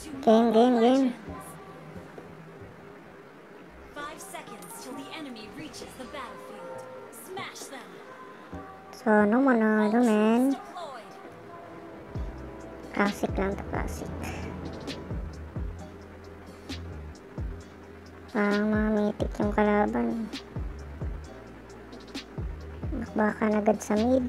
Game, game, game. 5 seconds till the enemy reaches the battlefield. Smash them. So, ano manalo, men? Deployed. Classic lang to, classic. Parang mga mythic yung kalaban. Bakbakan agad sa mid.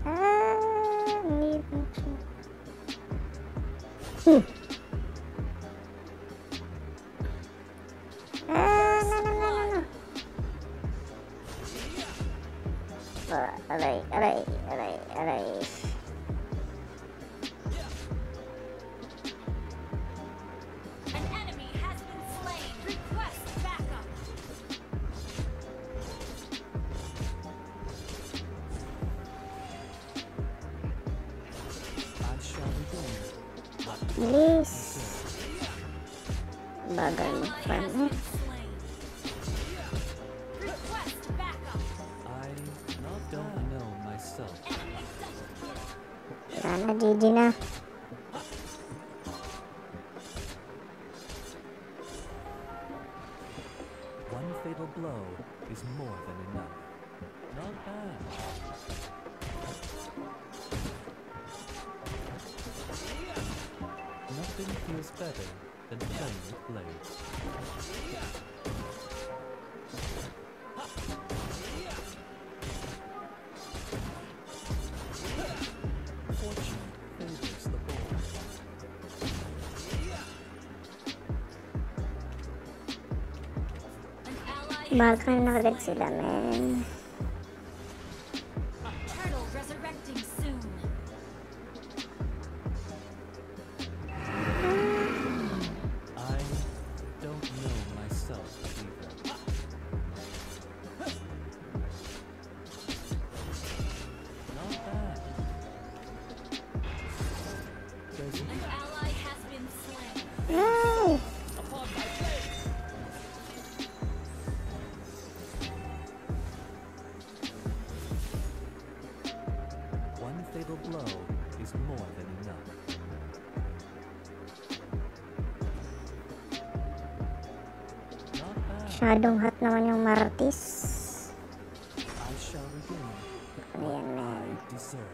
Mid. No. Aray. An enemy has been slain. Request backup. I shall begin. Bilis. Bagal mag-farm Has been slain. Request backup. I don't know myself. Enemy double kill. Sana GG na. One fatal blow is more than enough. Not bad. Nothing feels better than playing with blades. Fortune favors the bold. An ally Bakal na agad sila, men. turtle resurrecting soon. I don't know myself either. Not bad. There's An ally has been slain. No! upon my blade. One fatal blow is more than enough. Not bad. Masyadong hot naman yung Martis. I shall regain Ano yan, what I men? deserve.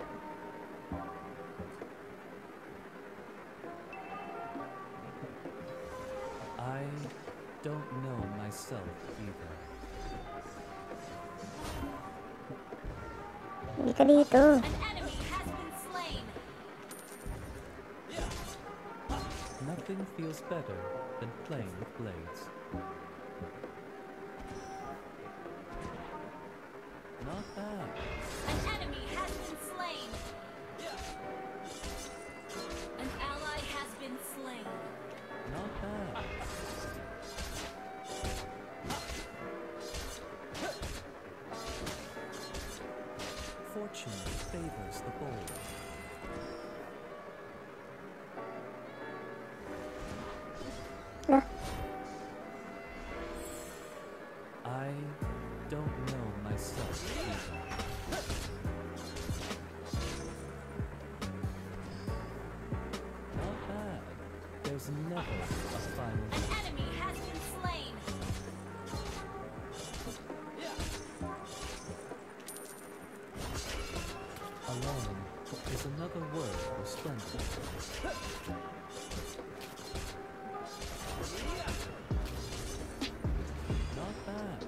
I don't know myself either. Hindi ka dito. An enemy has been slain. Nothing feels better than playing with blades. Not bad. An enemy has been slain. An ally has been slain. Not bad. Fortune favors the bold. Ah, I don't know myself either. Not bad. There's never a final. An enemy has been slain. Alone is another word for splendor. Not bad.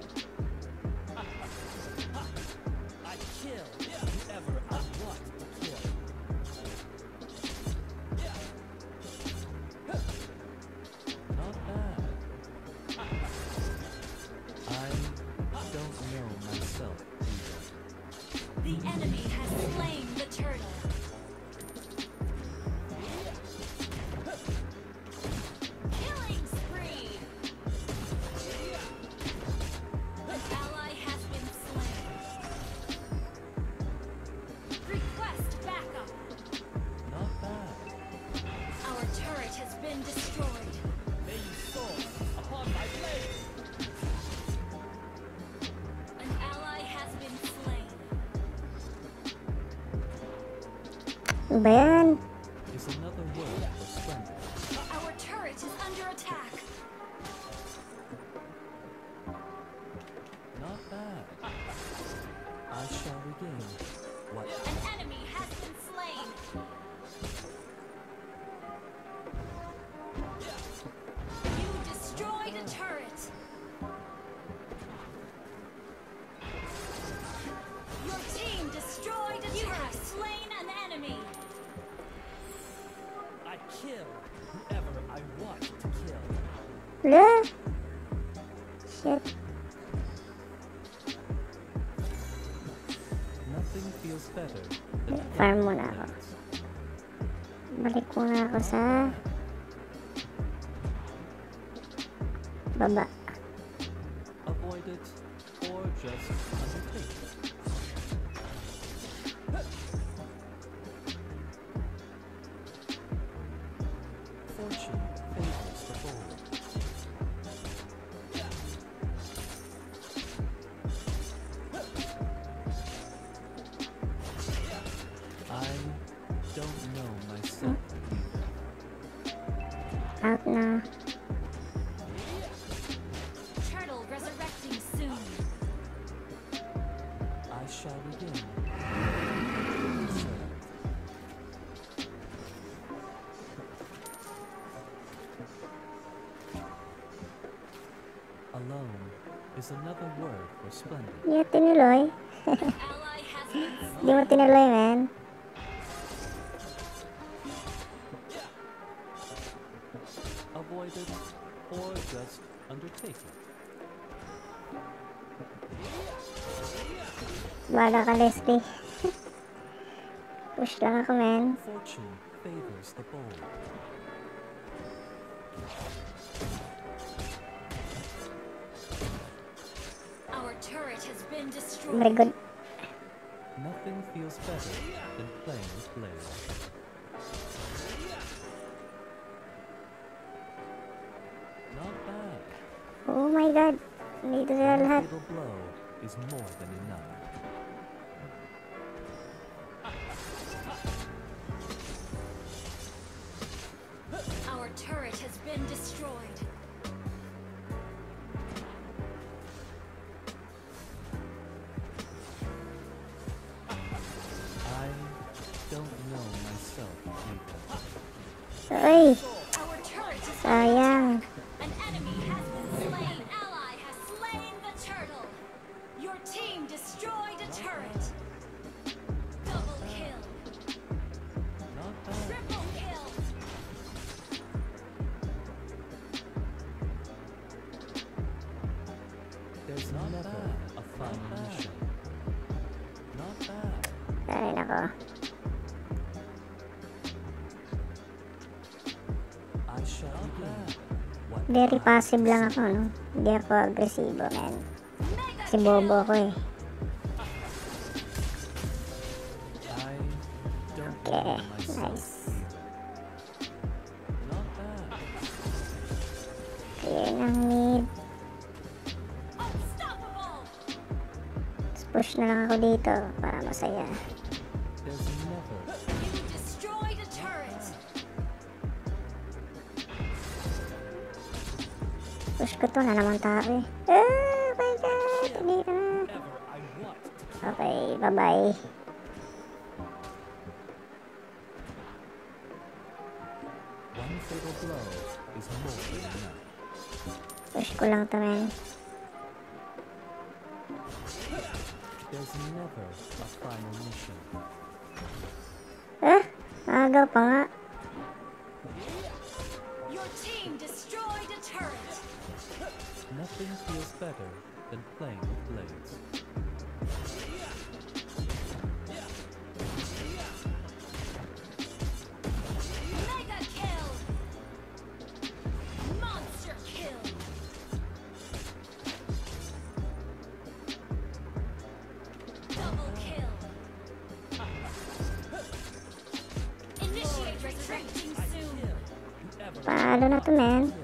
I kill whoever I want to kill. Not bad. I don't know myself either. The enemy has slain the turtle. Killing spree. An ally has been slain. Request backup. Not bad. Our turret has been destroyed. May you soar upon my blade. An ally has been slain. ano ba yan? Is another word for splendor. Our turret is under attack. Not bad. I shall regain what An enemy has been slain. You destroyed a turret. Your team destroyed a turret. You have slain an enemy. I kill whoever I want to kill. Wala. Shit. Nothing feels better than Farm muna ako. Balik muna ako sa baba. avoid it or just undertake it. Fortune favors the bold. I don't know myself either. Out na. Turtle resurrecting soon. I shall begin. Served. Alone is another word for splendid. Hindi mo tinuloy. Ally has been slain. Hindi mo tinuloy, man. Avoid it or just undertake it. Baga ka, Leslie. Push lang ako, man. Fortune favors the bold. Our turret has been Very destroyed. good. Nothing feels better than playing with blades. Not bad. Oh my god. Dito sila One lahat. fatal blow is more than enough. Our turret has been destroyed. I don't know myself either. Ay, Our turret is sayang. An enemy has been slain. Ally has slain the turtle. Your team destroyed a turret. Double kill. Not bad. Triple kill. There's never a final mission. Not bad. Ay, nako. I shall begin. What Very I passive lang desire. ako, no? Hindi ako agresibo, man. Mega Kasi bobo ako, eh. I don't Okay, know myself nice. either. Not bad. Clear ng mid. Unstoppable. Tapos push na lang ako dito para masaya. There's never You destroyed a turret. Push ko to, na naman tao, eh. Oh my god! Hindi ka na. ever I want. Okay, bye-bye. One fatal blow is more than enough. Push ko lang to, man. There's never a final mission. Ah! Agaw pa nga. Your team destroyed a turret. Nothing feels better than playing with blades. Mega kill. Monster kill. Double kill. Initiate retreating soon. Whoever Paano na to, man? kill.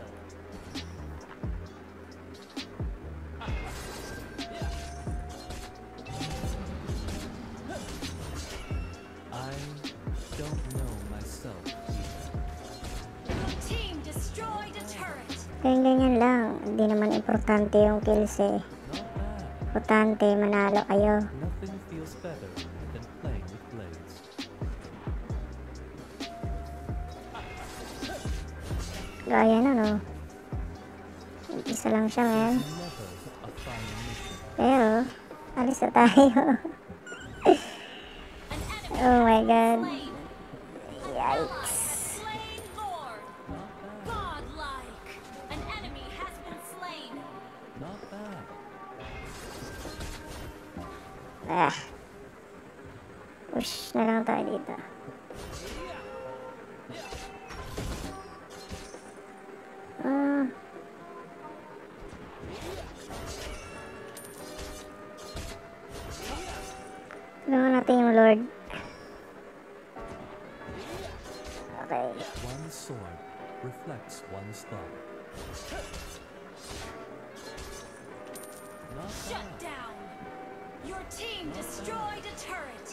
I don't know myself either. Your team destroyed Ganyan lang. Hindi naman importante yung kills eh. Not bad. Importante, manalo kayo. Nothing feels better than playing with blades. Gaya na, no? Isa lang siya, man. Never a final mission. Pero, alis na tayo. An enemy Oh my god. slain. Yikes. Slain Lord. Not bad. Godlike. An enemy has been slain. Not bad. Ah. Push na lang tayo dito. Tulungan natin yung Lord. Okay. One sword reflects one's thought. Not Shut bad. down. Your team destroyed a turret.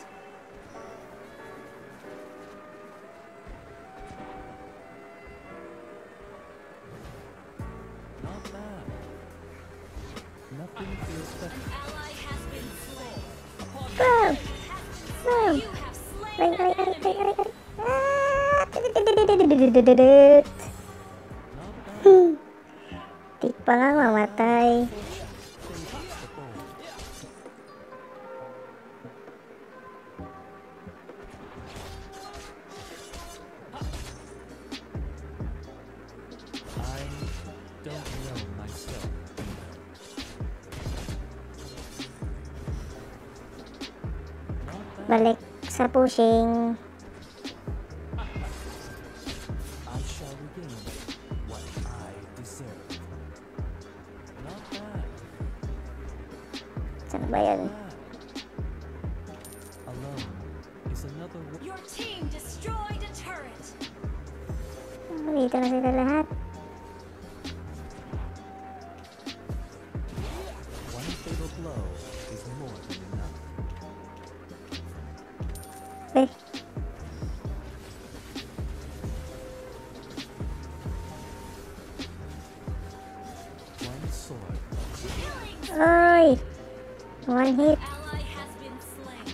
Not bad. Nothing feels better. Ally has been slain. Boom! Boom! You have slain Ay, an ay, ay, ay, enemy. ay, ay. Ah! Not bad. Di pa nga mamatay. Favors the bold. I don't know myself either. Not bad. Balik sa pushing. I shall regain what I deserve. Not bad. Saan ba yan? Bad. Alone is another Your team destroyed a turret. Dito na sila lahat. one fatal blow is more than enough. Eh, One sword. Killing. oy! One hit. Ally has been slain.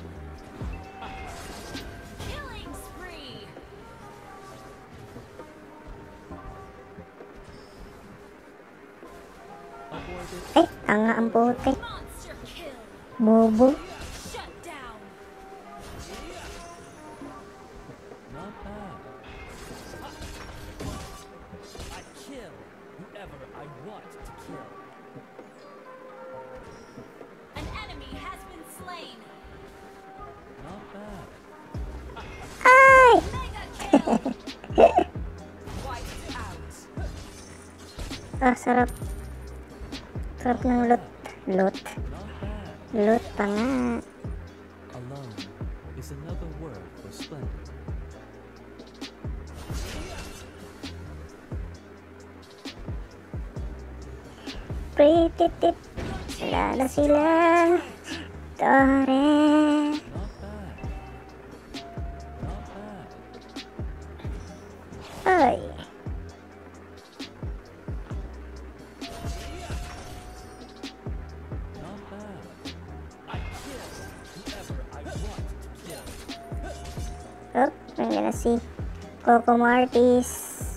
Killing spree. Avoided. Ay, tanga ang puti. Monster kill. Bobo. Shut down. Not bad. I kill whoever I want to kill. An enemy has been slain. Not bad. Ay! Mega kill. Wiped out. Ah, sarap. Sarap ng loot. Loot. Not bad. Loot pa nga. Alone is another word for splendor. Pretty tip. Wala na sila. Tore. Not bad. Not bad. Ay. Not bad. I kill whoever I want to kill. Oh, nandiyan na si Coco Martis.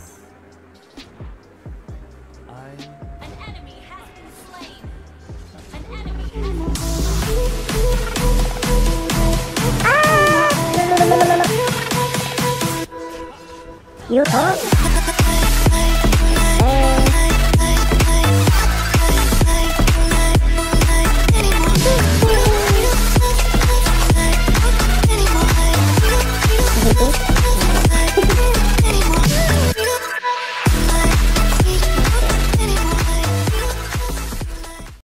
I An enemy has been slain. An enemy has Ah! You talk?